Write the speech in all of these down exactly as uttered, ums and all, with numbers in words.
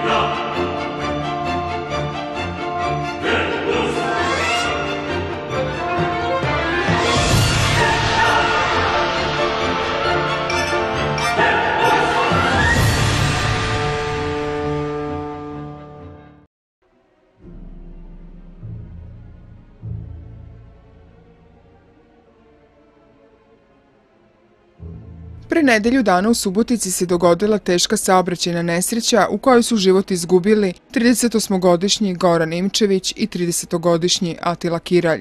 Pre nedelju dana u Subotici se dogodila teška saobraćajna nesreća u kojoj su život izgubili tridesetosmogodišnji Goran Nimčević i tridesetogodišnji Atila Kiralj.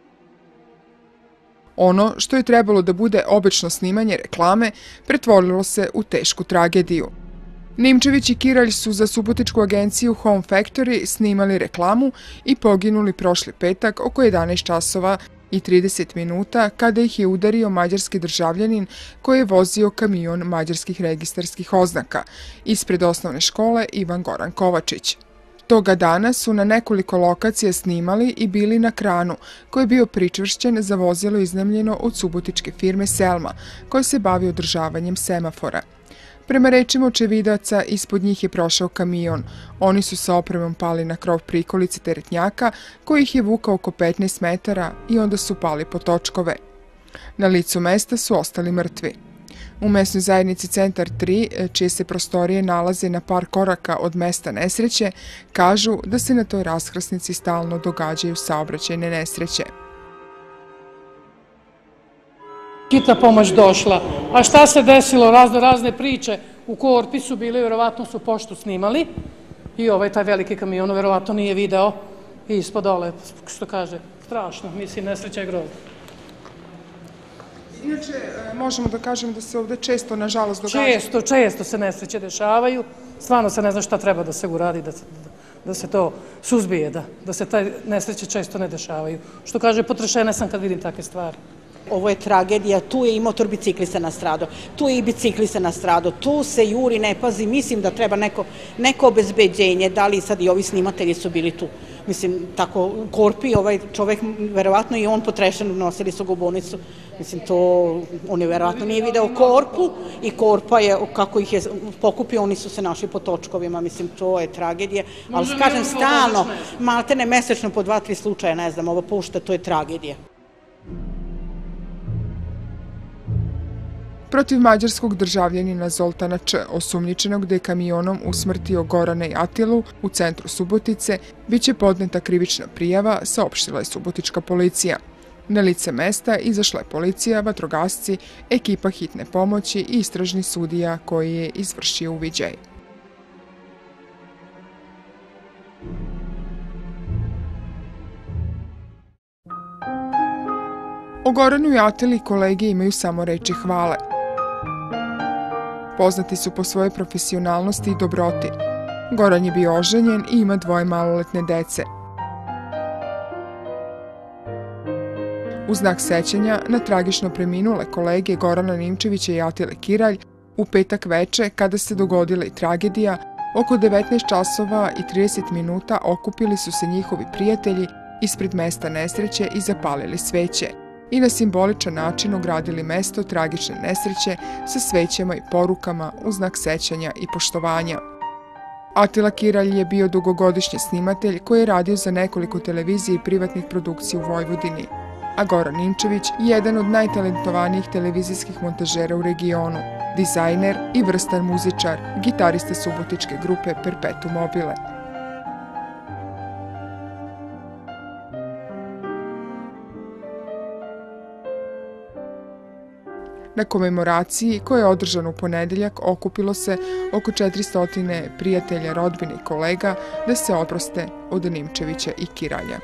Ono što je trebalo da bude obično snimanje reklame pretvorilo se u tešku tragediju. Nimčević i Kiralj su za subotičku agenciju Home Factory snimali reklamu i poginuli prošli petak oko jedanaest časova i trideset minuta kada ih je udario mađarski državljanin koji je vozio kamion mađarskih registarskih oznaka ispred osnovne škole Ivan Goran Kovačić. Toga dana su na nekoliko lokacija snimali i bili na kranu koji je bio pričvršćen za vozilo iznajmljeno od subotičke firme Selma koja se bavi održavanjem semafora. Prema rečima očevidaca, ispod njih je prošao kamion. Oni su sa opremom pali na krov prikolice teretnjaka koji ih je vukao oko petnaest metara i onda su pali po točkove. Na licu mesta su ostali mrtvi. U mesnoj zajednici Centar tri, čije se prostorije nalaze na par koraka od mesta nesreće, kažu da se na toj raskrsnici stalno događaju saobraćajne nesreće. Hitna pomoć došla. A šta se desilo? Razno razne priče u korpi su bile, verovatno su poštu snimali i ovaj taj veliki kamion verovatno nije video i ispod dole, što kaže, strašno, mislim, nesreća je grozna. Inače, možemo da kažem da se ovde često, nažalost, događa. Često, često se nesreće dešavaju, stvarno se ne zna šta treba da se uradi, da se to suzbije, da se taj nesreće često ne dešavaju. Što kaže, potrešena sam kad vidim takve stvari. Ovo je tragedija, tu je i motor biciklista nastradao, tu je i biciklista nastradao, tu se juri, ne pazi, mislim da treba neko obezbeđenje, da li sad i ovi snimatelji su bili tu. Mislim, tako, u korpi, ovaj čovek, verovatno i on potrešen, nosili su ga u bolnicu, mislim, to, on je verovatno nije video korpu i korpa je, kako ih je pokupio, oni su se našli po točkovima, mislim, to je tragedija, ali kažem, stalno, maltene mesečno po dva, tri slučaja, ne znam, ovo pušta, to je tragedija. Protiv mađarskog državljanina Zoltana Č, osumnjičenog da je kamionom usmrtio Gorana i Atilu u centru Subotice, biće podneta krivična prijava, saopštila je subotička policija. Na lice mesta izašla je policija, vatrogasci, ekipa hitne pomoći i istražni sudija koji je izvršio uviđaj. O Goranu i Atili kolege imaju samo reči hvale. Poznati su po svojoj profesionalnosti i dobroti. Goran je bio oženjen i ima dvoje maloletne dece. U znak sećanja na tragično preminule kolege Gorana Nimčevića i Atile Kiralj, u petak veče, kada se dogodila i tragedija, oko devetnaest časova i trideset minuta okupili su se njihovi prijatelji ispred mesta nesreće i zapalili sveće i na simboličan način ogradili mesto tragične nesreće sa svećama i porukama u znak sećanja i poštovanja. Atila Kiralj je bio dugogodišnji snimatelj koji je radio za nekoliko televizija i privatnih produkcija u Vojvodini, a Goran Nimčević je jedan od najtalentovanijih televizijskih montažera u regionu, dizajner i vrstan muzičar, gitarista subotičke grupe Perpetuum mobile. Na komemoraciji, koja je održana u ponedeljak, okupilo se oko četiristo prijatelja, rodbine i kolega da se oproste od Nimčevića i Kiralja.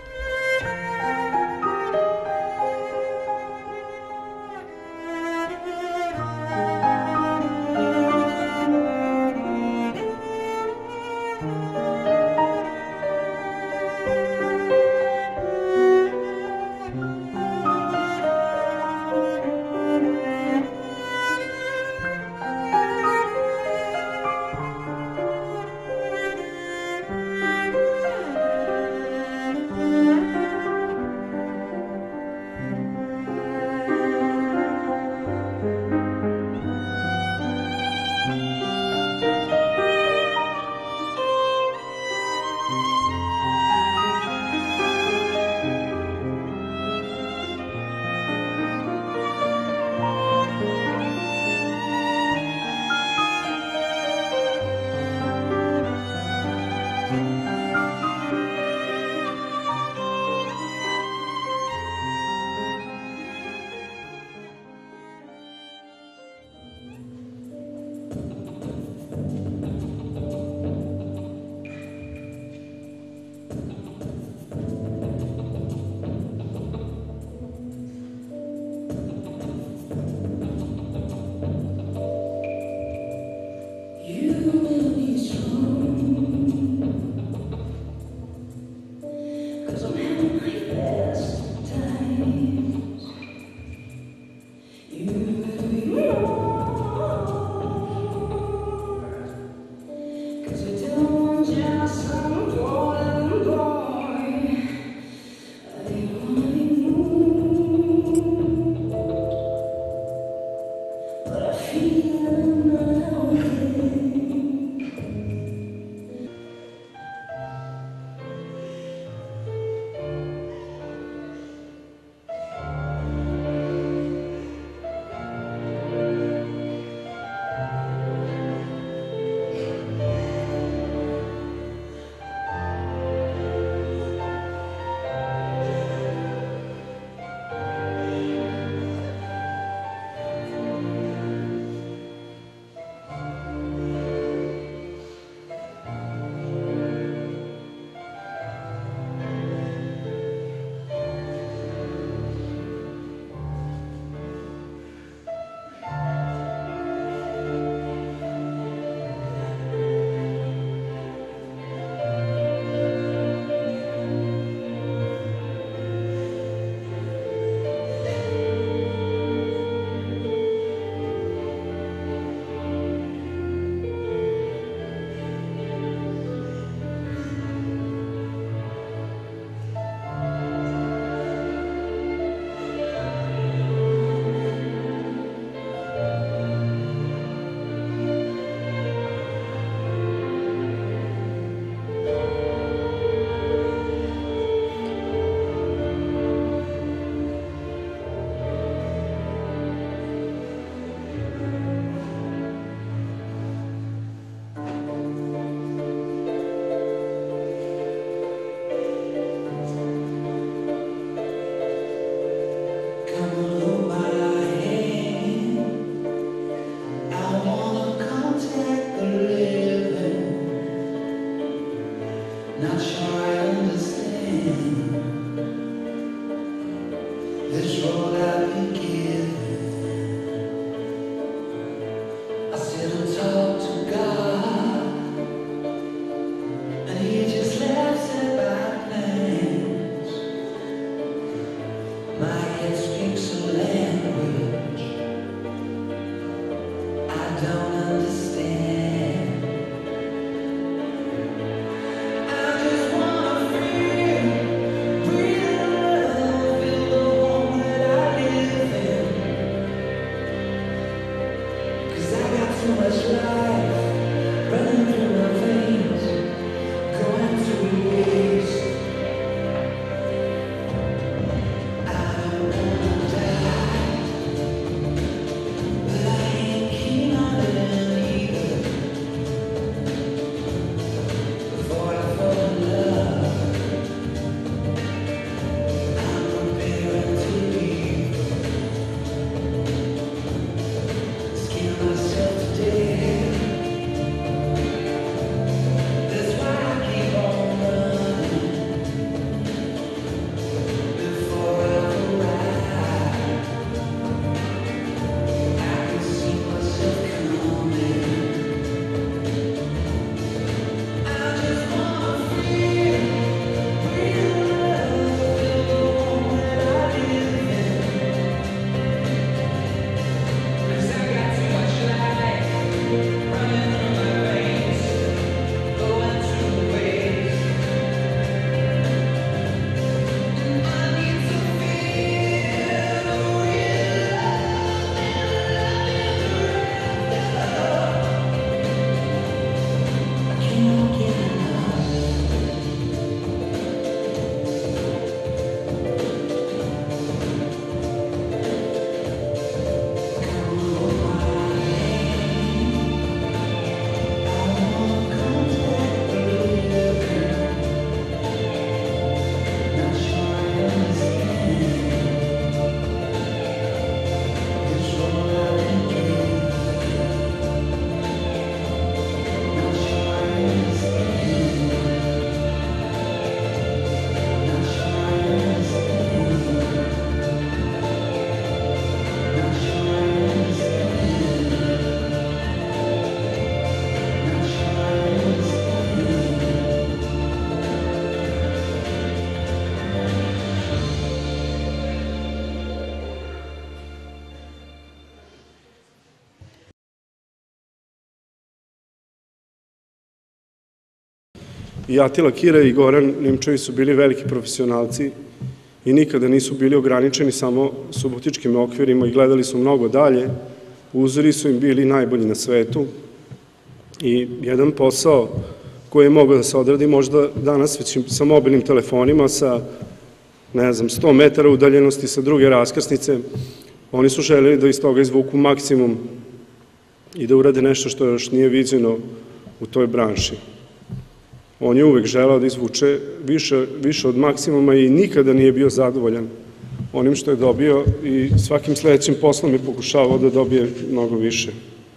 I Atila Kira i Goran Nimčević su bili veliki profesionalci i nikada nisu bili ograničeni samo subotičkim okvirima i gledali su mnogo dalje. Uzori su im bili najbolji na svetu i jedan posao koji je mogao da se odradi možda danas već sa mobilnim telefonima, sa, ne znam, sto metara udaljenosti sa druge raskrsnice, oni su želeli da iz toga izvuku maksimum i da urade nešto što još nije viđeno u toj branši. On je uvek želeo da izvuče više, više od maksimuma i nikada nije bio zadovoljan onim što je dobio i svakim sledećim poslom je pokušavao da dobije mnogo više.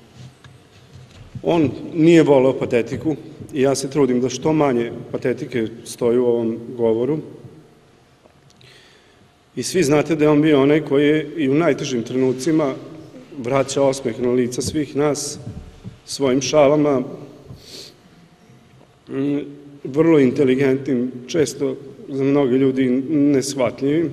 On nije voleo patetiku i ja se trudim da što manje patetike stoji u ovom govoru. I svi znate da je on bio onaj koji je i u najtežim trenucima vraća osmeh na lica svih nas svojim šalama, vrlo inteligentnim, često za mnoge ljudi neshvatljivim.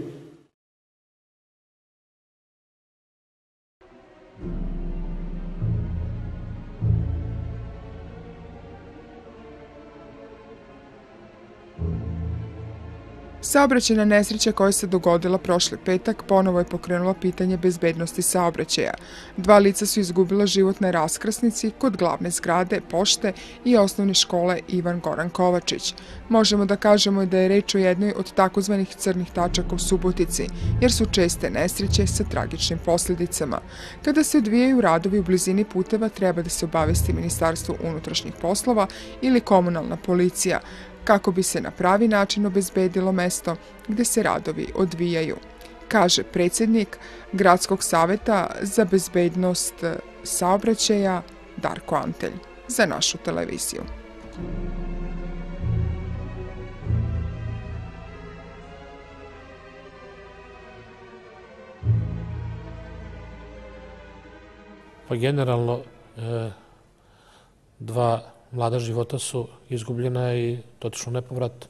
Saobraćajna nesreća koja se dogodila prošli petak ponovo je pokrenula pitanje bezbednosti saobraćaja. Dva lica su izgubila život na raskrsnici kod glavne zgrade, pošte i osnovne škole Ivan Goran Kovačić. Možemo da kažemo da je reč o jednoj od takozvanih crnih tačaka u Subotici, jer su česte nesreće sa tragičnim posljedicama. Kada se odvijaju radovi u blizini puteva, treba da se obavesti Ministarstvo unutrašnjih poslova ili komunalna policija, kako bi se na pravi način obezbedilo mesto gde se radovi odvijaju, kaže predsjednik Gradskog saveta za bezbednost saobraćaja Darko Antelj za našu televiziju. Pa generalno dva mlada života su izgubljena i dotično nepovrat,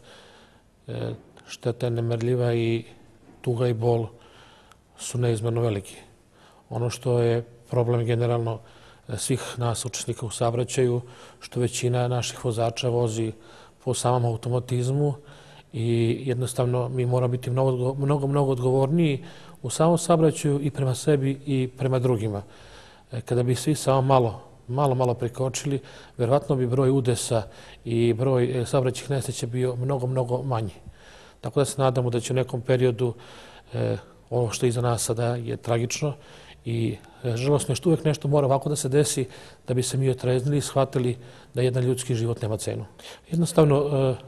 šteta je nemerljiva i tuga i bol su neizmerno veliki. Ono što je problem generalno svih nas učesnika u saobraćaju, što većina naših vozača vozi po samom automatizmu i jednostavno mi moramo biti mnogo, mnogo, mnogo odgovorniji u samom saobraćaju i prema sebi i prema drugima. Kada bi svi samo malo malo, malo prekočili, verovatno bi broj udesa i broj saobraćajnih nesreća bio mnogo, mnogo manji. Tako da se nadamo da će u nekom periodu ovo što je iza nas sada je tragično i žalosno je što uvek nešto mora ovako da se desi da bi se mi otreznili i shvatili da jedan ljudski život nema cenu. Jednostavno,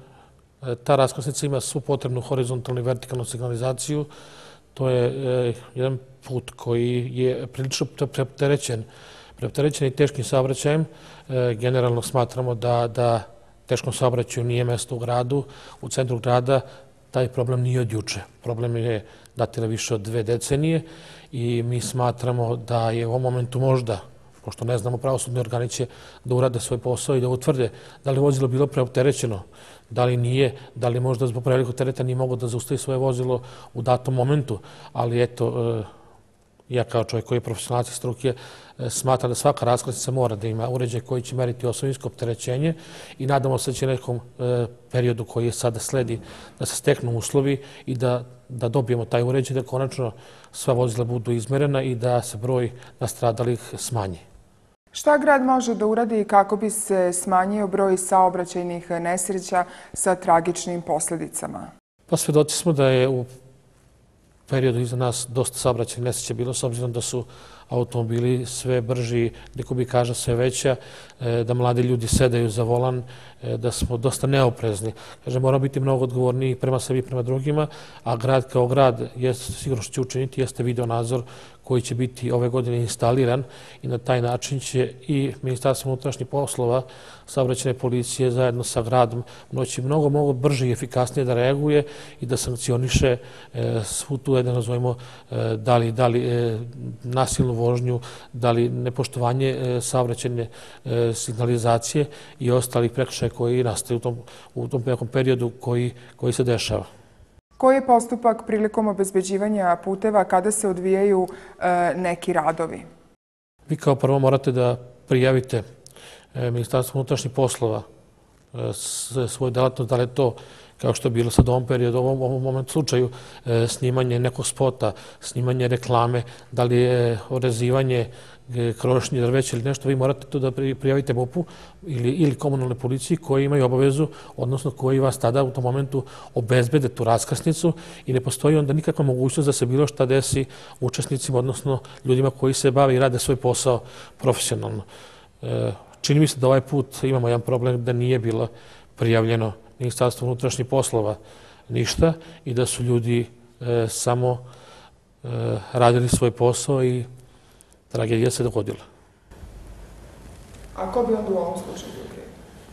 ta raskrsnica ima svu potrebnu horizontalnu i vertikalnu signalizaciju. To je jedan put koji je prilično preopterećen preopterećeni teškim saobraćajem. Generalno smatramo da, da teškom saobraćaju nije mesto u gradu, u centru grada. Taj problem nije od juče. Problem je datira više od dve decenije i mi smatramo da je u ovom momentu možda, pošto ne znamo, pravosudni organi će da urade svoj posao i da utvrde da li vozilo bilo preopterećeno, da li nije, da li možda zbog prevelikog tereta nije moglo da zaustavi svoje vozilo u datom momentu, ali eto, ja kao čovjek koji je profesionalac iz struke smatram da svaka raskrsnica mora da ima uređaj koji će meriti osovinsko opterećenje i nadamo se da će nekom periodu koji je sada sledi da se steknu uslovi i da, da dobijemo taj uređaj, da konačno sva vozila budu izmerena i da se broj nastradalih smanji. Šta grad može da uradi kako bi se smanjio broj saobraćajnih nesreća sa tragičnim posljedicama? Pa svedoci smo da je u periodu iza nas dosta saobraćajnih nesreća bilo, s obzirom da su automobili sve brži, neko bi kaže sve veća, da mladi ljudi sedaju za volan, da smo dosta neoprezni. Kaže, moramo biti mnogo odgovorniji prema sebi i prema drugima, a grad kao grad, sigurno što će učiniti, jeste video nadzor koji će biti ove godine instaliran i na taj način će i Ministarstvo unutrašnjih poslova, saobraćajne policije zajedno sa gradom moći mnogo, mnogo brže i efikasnije da reaguje i da sankcioniše svu tu, da nazovemo, da li, da li nasilnu vožnju, da li nepoštovanje saobraćajne signalizacije i ostalih prekršaja koji nastaju u tom, u tom nekom periodu koji, koji se dešava. Koji je postupak prilikom obezbeđivanja puteva kada se odvijaju e, neki radovi? Vi kao prvo morate da prijavite Ministarstvo unutrašnjih poslova svoju delatnost, da li je to, kao što je bilo sad u ovom periodu, u ovom momentu slučaju, snimanje nekog spota, snimanje reklame, da li je orezivanje krošnje drveća ili nešto, vi morate to da prijavite MUP-u ili komunalnoj policiji koji imaju obavezu, odnosno koji vas tada u tom momentu obezbede tu raskrsnicu i ne postoji onda nikakva mogućnost da se bilo šta desi učesnicima, odnosno ljudima koji se bave i rade svoj posao profesionalno. Čini mi se da ovaj put imamo jedan problem da nije bilo prijavljeno Ministarstvo unutrašnjih poslova ništa i da su ljudi samo radili svoj posao i tragedija se dogodila. A ko bi onda u ovom slučaju bio kriv?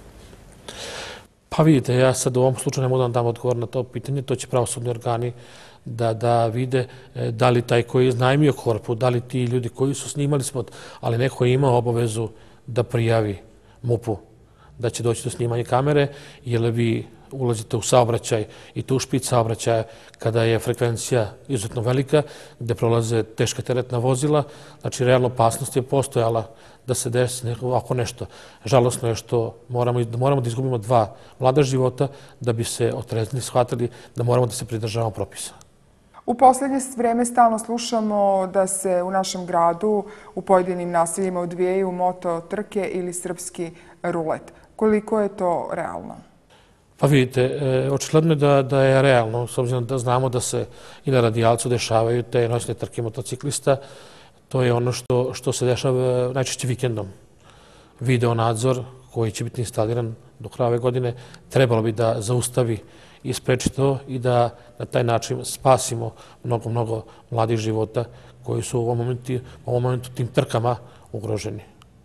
Pa vidite, ja sad u ovom slučaju ne mogu da vam dam odgovor na to pitanje, to će pravosudni organi da vide da li taj koji je iznajmio korpu, da li ti ljudi koji su snimali spot, ali neko je imao obavezu da prijavi MUP-u da će doći do snimanja kamere, jer vi ulazite u saobraćaj i tu špic saobraćaja kada je frekvencija izuzetno velika, gde prolaze teška teretna vozila, znači realna opasnost je postojala da se desi ovako nešto. Žalosno je što moramo da izgubimo dva mlada života da bi se otreznili, shvatili da moramo da se pridržavamo propisa. U poslednje vreme stalno slušamo da se u našem gradu u pojedinim naseljima odvijaju moto trke ili srpski rulet. Koliko je to realno? Pa vidite, očigledno je da je realno, s obzirom da znamo da se i na Radijalcu dešavaju te noćne trke motociklista. To je ono što se dešava najčešće vikendom. Video nadzor koji će biti instaliran do kraja ove godine trebalo bi da zaustavi i spreči to i da na taj način spasimo mnogo, mnogo mladih života koji su u ovom momentu tim trkama ugroženi.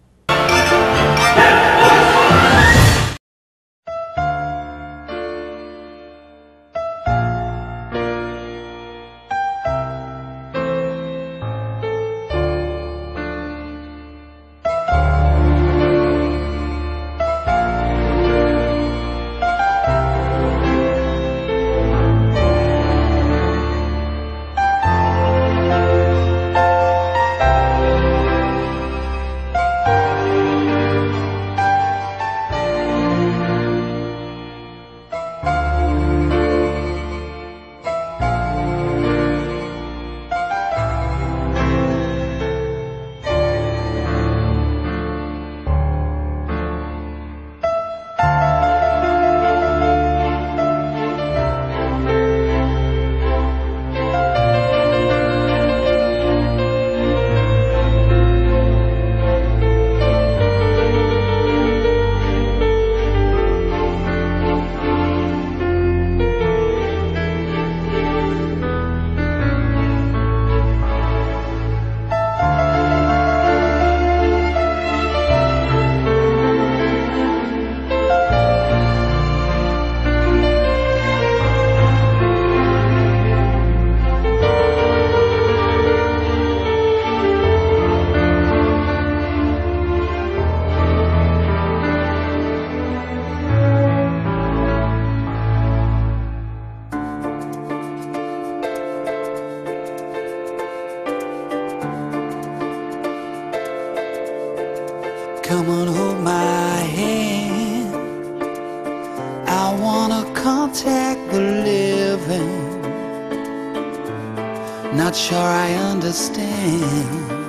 Come on, hold my hand. I wanna contact the living. Not sure I understand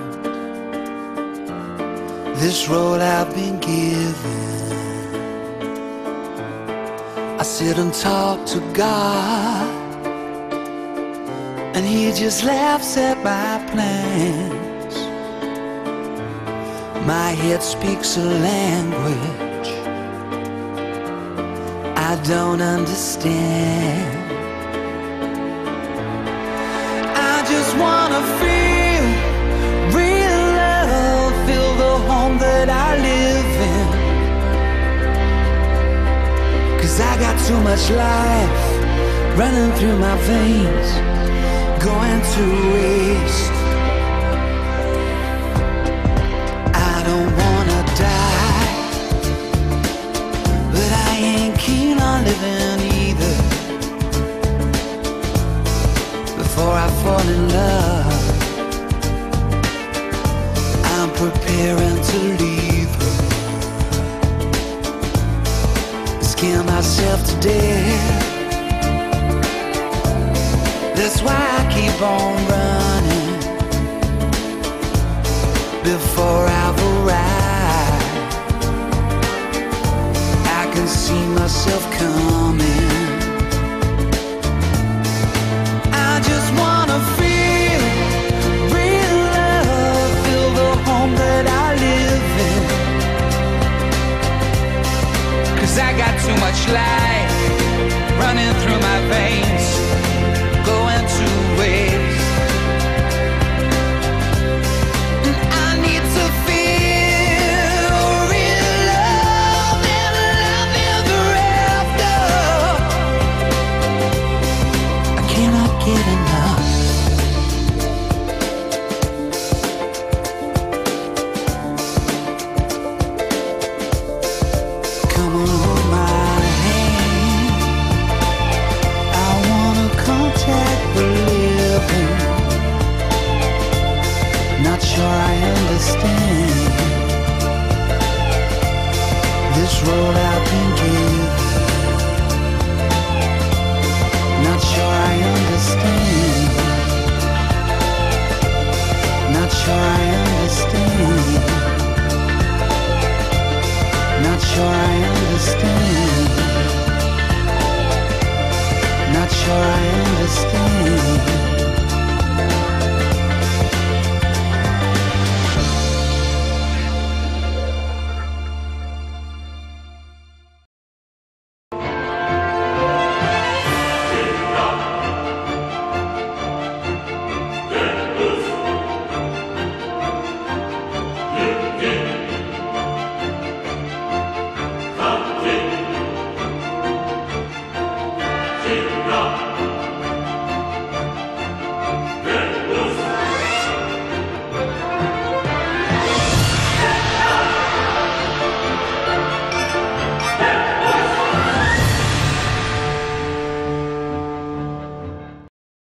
this road I've been given. I sit and talk to God, and He just laughs at my plans. My head speaks a language I don't understand. I just wanna feel real love, feel the home that I live in. 'Cause I got too much life running through my veins, going to waste. Living either. Before I fall in love, I'm preparing to leave her. scare myself to death. That's why I keep on running before I've arrived. I can see myself coming. I just wanna feel real love, feel the home that I live in. 'Cause I got too much life running through my veins, going two ways. And I need to feel real love and love ever after. I cannot get enough. Come on, hold my hand. I wanna contact the living. Not sure I understand this road I've been given. Not sure I understand. Not sure I understand. Not sure I understand. Not sure I understand.